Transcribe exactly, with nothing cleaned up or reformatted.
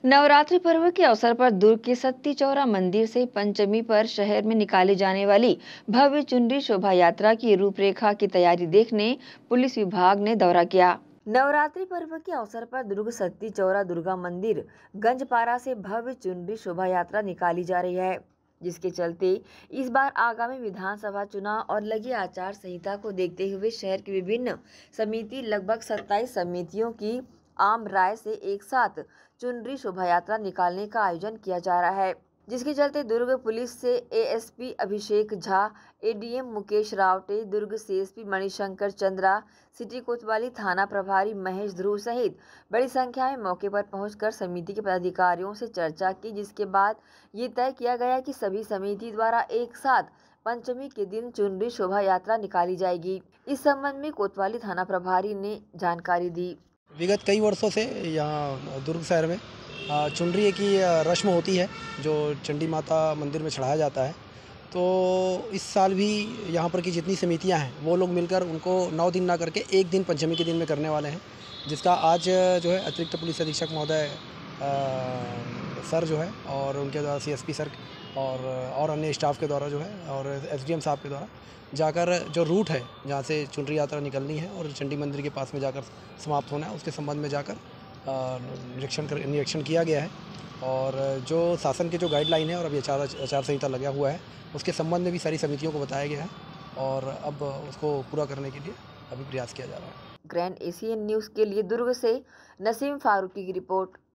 नवरात्रि पर्व के अवसर पर दुर्ग के सत्ती चौरा मंदिर से पंचमी पर शहर में निकाली जाने वाली भव्य चुनरी शोभा यात्रा की रूपरेखा की तैयारी देखने पुलिस विभाग ने दौरा किया। नवरात्रि पर्व के अवसर पर दुर्ग सत्ती चौरा दुर्गा मंदिर गंजपारा से भव्य चुनरी शोभा यात्रा निकाली जा रही है, जिसके चलते इस बार आगामी विधानसभा चुनाव और लगी आचार संहिता को देखते हुए शहर की विभिन्न समिति लगभग सत्ताईस समितियों की आम राय से एक साथ चुनरी शोभा यात्रा निकालने का आयोजन किया जा रहा है, जिसके चलते दुर्ग पुलिस से ASP Abhishek Jha, ADM Mukesh Rawate, Durg CSP Manishankar Chandra, city Kotwali थाना प्रभारी महेश ध्रुव सहित बड़ी संख्या में मौके पर पहुंचकर समिति के पदाधिकारियों से चर्चा की, जिसके बाद ये तय किया गया कि सभी समिति द्वारा एक साथ पंचमी के दिन चुनरी शोभा यात्रा निकाली जाएगी। इस संबंध में कोतवाली थाना प्रभारी ने जानकारी दी। विगत कई वर्षों से यहाँ दुर्ग शहर में चुनरी की रस्म होती है जो चंडी माता मंदिर में चढ़ाया जाता है। तो इस साल भी यहाँ पर की जितनी समितियाँ हैं वो लोग मिलकर उनको नौ दिन ना करके एक दिन पंचमी के दिन में करने वाले हैं, जिसका आज जो है अतिरिक्त पुलिस अधीक्षक महोदय सर जो है और उनके द्वारा सीएसपी सर और और अन्य स्टाफ के द्वारा जो है और एसडीएम साहब के द्वारा जाकर जो रूट है जहाँ से चुनरी यात्रा निकलनी है और चंडी मंदिर के पास में जाकर समाप्त होना है, उसके संबंध में जाकर निरीक्षण कर निरीक्षण किया गया है। और जो शासन के जो गाइडलाइन है और अभी आचार आचार संहिता लगा हुआ है उसके संबंध में भी सारी समितियों को बताया गया है और अब उसको पूरा करने के लिए अभी प्रयास किया जा रहा है। ग्रैंड एशियन न्यूज़ के लिए दुर्ग से नसीम फारूकी की रिपोर्ट।